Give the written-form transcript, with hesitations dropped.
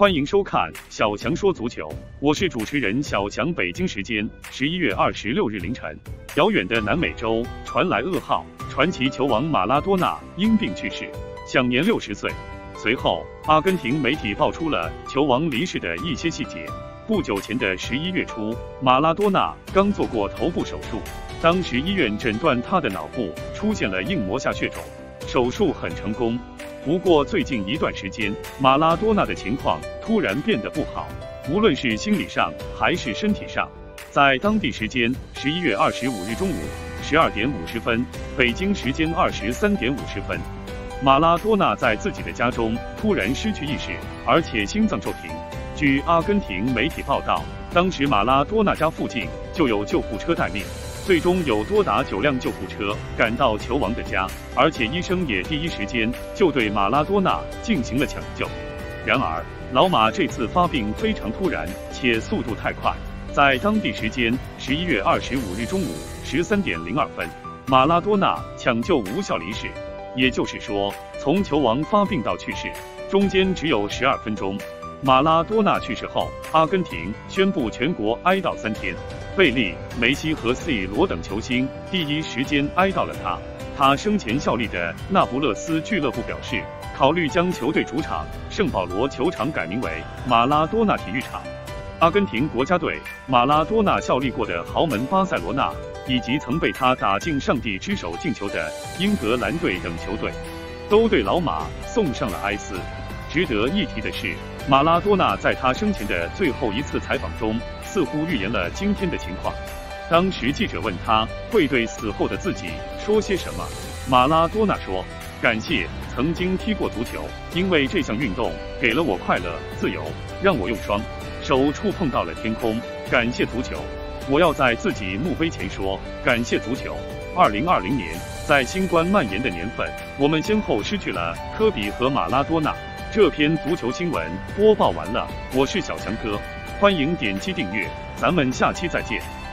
欢迎收看小强说足球，我是主持人小强。北京时间11月26日凌晨，遥远的南美洲传来噩耗，传奇球王马拉多纳因病去世，享年60岁。随后，阿根廷媒体爆出了球王离世的一些细节。不久前的11月初，马拉多纳刚做过头部手术，当时医院诊断他的脑部出现了硬膜下血肿，手术很成功。不过最近一段时间，马拉多纳的情况突然变得不好，无论是心理上还是身体上。在当地时间11月25日中午12点50分，北京时间23点50分，马拉多纳在自己的家中突然失去意识，而且心脏骤停。据阿根廷媒体报道，当时马拉多纳家附近就有救护车待命。最终有多达9辆救护车赶到球王的家，而且医生也第一时间就对马拉多纳进行了抢救。然而，老马这次发病非常突然，且速度太快。在当地时间11月25日中午13点02分，马拉多纳抢救无效离世。也就是说，从球王发病到去世，中间只有12分钟。马拉多纳去世后，阿根廷宣布全国哀悼3天。贝利、梅西和 C 罗等球星第一时间哀悼了他。他生前效力的那不勒斯俱乐部表示，考虑将球队主场圣保罗球场改名为马拉多纳体育场。阿根廷国家队马拉多纳效力过的豪门巴塞罗那，以及曾被他打进上帝之手进球的英格兰队等球队，都对老马送上了哀思。值得一提的是，马拉多纳在他生前的最后一次采访中，似乎预言了今天的情况。当时记者问他会对死后的自己说些什么，马拉多纳说：“感谢曾经踢过足球，因为这项运动给了我快乐、自由，让我用双手触碰到了天空。感谢足球，我要在自己墓碑前说，感谢足球。”2020年，在新冠蔓延的年份，我们先后失去了科比和马拉多纳。这篇足球新闻播报完了，我是小强哥，欢迎点击订阅，咱们下期再见。